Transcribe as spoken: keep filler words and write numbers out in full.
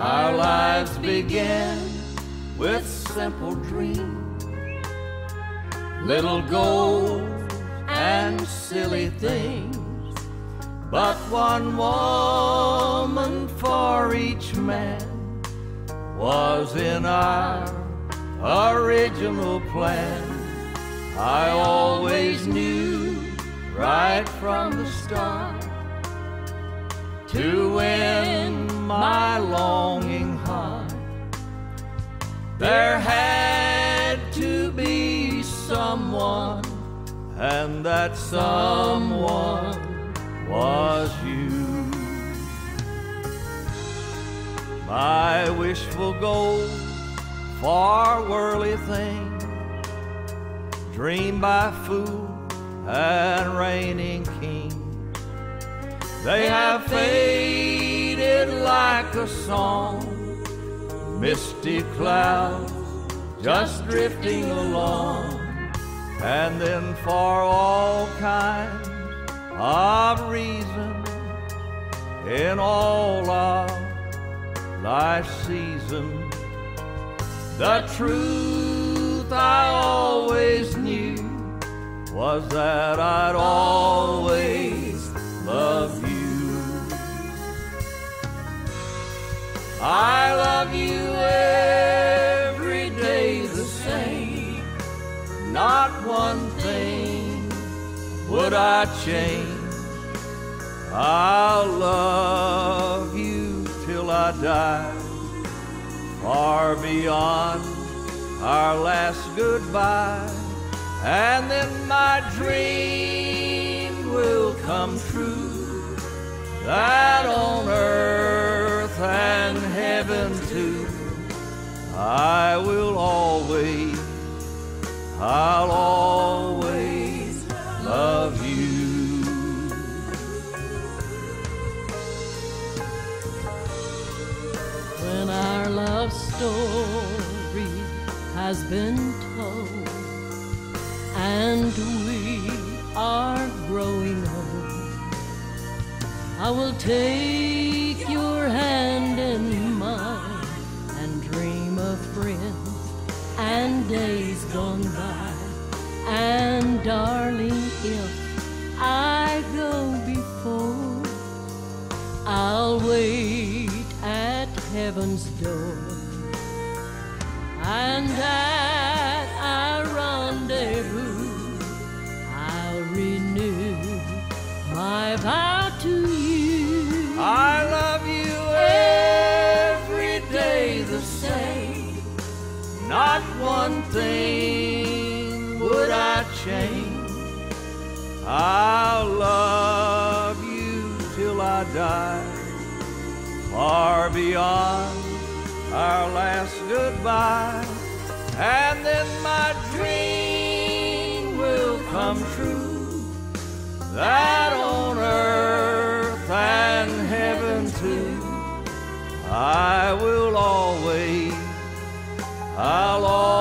Our lives began with simple dreams, little goals and silly things, but one woman for each man was in our original plan. I always knew right from the start to win my longing heart, there had to be someone, and that someone was you. My wishful goal for worldly things, dreamed by fool and reigning king, they have faded like a song, misty clouds just drifting along. And then for all kinds of reasons, in all of life's seasons, the truth I always knew was that I'd always love you. I love you every day the same, not one thing would I change. I'll love you till I die, far beyond our last goodbye, and then my dream will come true, that on earth and heaven too, I will always, I'll always love you. When our love story has been told and we are growing old, I will take your hand in mine and dream of friends and days gone by. And darling, if I go before, I'll wait at heaven's door, and at our rendezvous I'll renew my vow to you. I love you every day the same, not one thing would I change. I'll love you till I die, far beyond our last goodbye, and then my dream will come true, that on earth and heaven too, I will always, I'll always